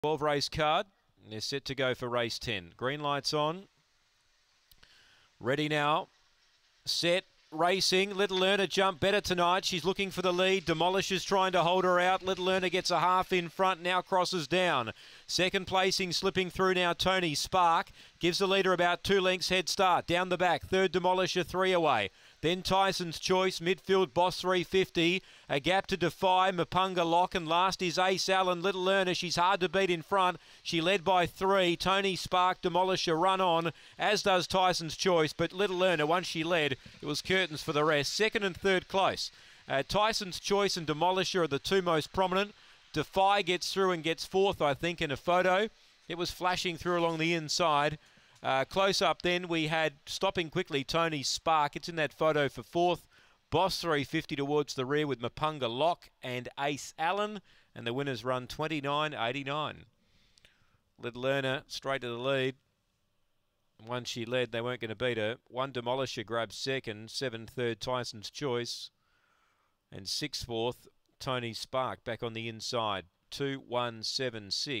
12 race card. They're set to go for race 10. Green lights on. Ready now. Set. Racing. Little Learner jump better tonight. She's looking for the lead. Demolisher's trying to hold her out. Little Learner gets a half in front. Now crosses down. Second placing slipping through now. Tony Spark gives the leader about 2 lengths head start. Down the back. Third Demolisher 3 away. Then Tyson's Choice. Midfield Boss 350. A gap to Defy. Mapunga Lock. And last is Ace Allen. Little Learner. She's hard to beat in front. She led by 3. Tony Spark, Demolisher run on. As does Tyson's Choice. But Little Learner, once she led, it was curtains for the rest. Second and third close. Tyson's Choice and Demolisher are the two most prominent. Defy gets through and gets fourth, I think, in a photo. It was flashing through along the inside. Close up then, we had stopping quickly Tony Spark. It's in that photo for fourth. Boss 350 towards the rear with Mapunga Lock and Ace Allen. And the winners run 29.89. Little Learner straight to the lead. Once she led, they weren't going to beat her. 1 Demolisher grabs second. 7 third Tyson's Choice. And 6 fourth Tony Spark back on the inside. 2-1-7-6.